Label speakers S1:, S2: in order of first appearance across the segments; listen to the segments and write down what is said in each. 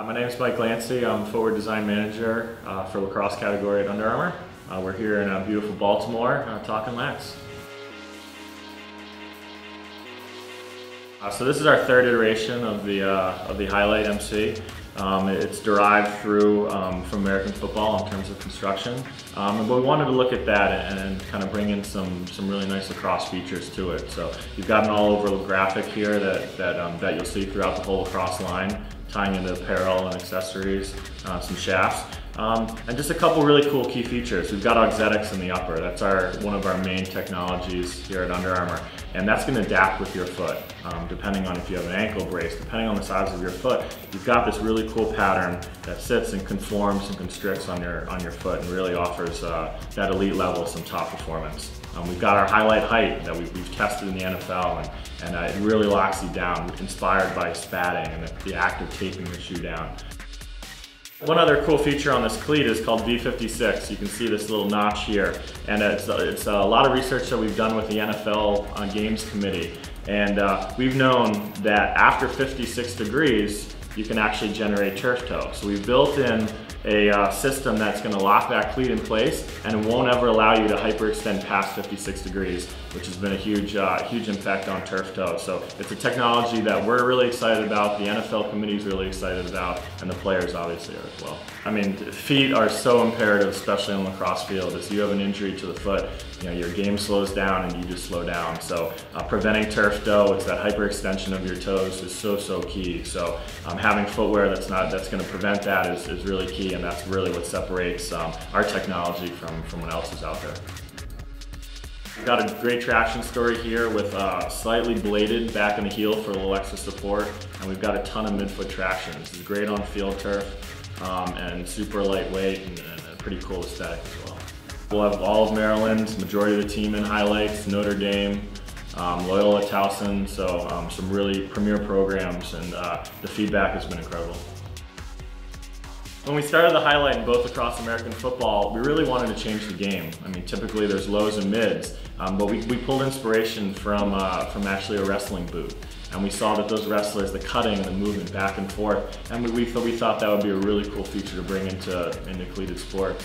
S1: My name is Mike Glancy. I'm Forward Design Manager for lacrosse category at Under Armour. We're here in beautiful Baltimore talking lax. So this is our third iteration of the Highlight MC. It's derived from American football in terms of construction, but we wanted to look at that and kind of bring in some really nice lacrosse features to it. So you've got an all-over graphic here that you'll see throughout the whole lacrosse line, tying into apparel and accessories, some shafts. And just a couple really cool key features. We've got auxetics in the upper. That's one of our main technologies here at Under Armour. And that's going to adapt with your foot, depending on if you have an ankle brace, depending on the size of your foot. You've got this really cool pattern that sits and conforms and constricts on your foot and really offers that elite level of some top performance. We've got our Highlight height that we've tested in the NFL, and it really locks you down, inspired by spatting and the act of taping your shoe down. One other cool feature on this cleat is called V56. You can see this little notch here, and it's a lot of research that we've done with the NFL Games Committee, and we've known that after 56 degrees you can actually generate turf toe. So we've built in a system that's going to lock that cleat in place, and it won't ever allow you to hyperextend past 56 degrees, which has been a huge impact on turf toe. So it's a technology that we're really excited about, the NFL committee is really excited about, and the players obviously are as well. I mean, feet are so imperative, especially on the lacrosse field. If you have an injury to the foot, your game slows down and you just slow down. So preventing turf toe, it's that hyperextension of your toes is so key. So having footwear that's going to prevent that is really key, and that's really what separates our technology from what else is out there. We've got a great traction story here with slightly bladed back in the heel for a little extra support, and we've got a ton of midfoot traction. This is great on field turf and super lightweight and a pretty cool aesthetic as well. We'll have all of Maryland, majority of the team in highlights, Notre Dame, Loyola Towson, so some really premier programs, and the feedback has been incredible. When we started the Highlight in both across American football, we really wanted to change the game. I mean, typically there's lows and mids, but we pulled inspiration from actually a wrestling boot. And we saw that those wrestlers, the cutting and the movement back and forth, and we thought that would be a really cool feature to bring into cleated sport.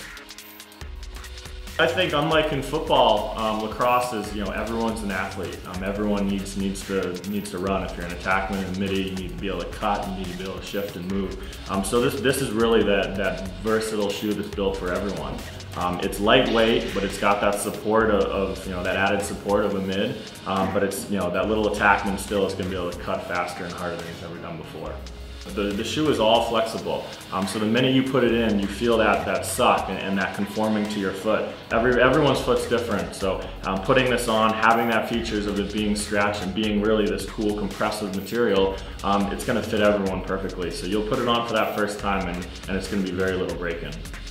S1: I think unlike in football, lacrosse is, everyone's an athlete. Everyone needs to run. If you're an attackman in midi, you need to be able to cut, you need to be able to shift and move. So this is really that versatile shoe that's built for everyone. It's lightweight, but it's got that support of that added support of a mid. But it's that little attackman still is going to be able to cut faster and harder than he's ever done before. The shoe is all flexible, so the minute you put it in, you feel that suck and that conforming to your foot. Everyone's foot's different, so putting this on, having that features of it being stretched and being really this cool compressive material, it's going to fit everyone perfectly. So you'll put it on for that first time, and it's going to be very little break-in.